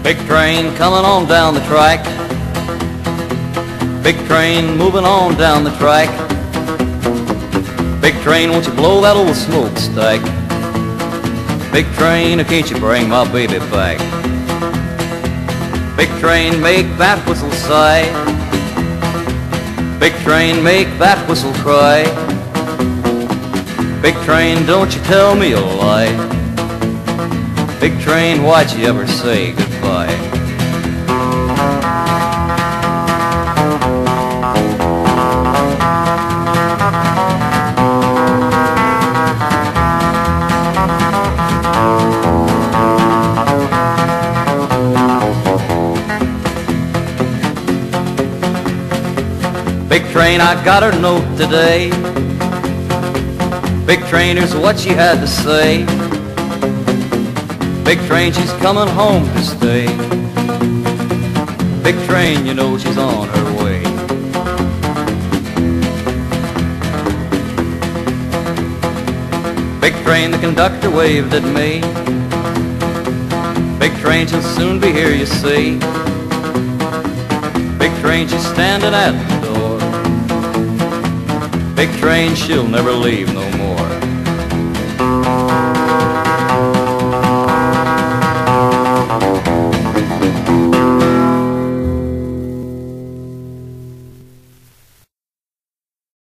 Big train coming on down the track. Big train moving on down the track. Big train, won't you blow that old smokestack? Big train, can't you bring my baby back? Big train, make that whistle sigh. Big train, make that whistle cry. Big train, don't you tell me a lie. Big train, why'd you ever say goodbye? Big train, I got her note today. Big train, here's what she had to say. Big train, she's coming home to stay. Big train, you know she's on her way. Big train, the conductor waved at me. Big train, she'll soon be here, you see. Big train, she's standing at the door. Big train, she'll never leave no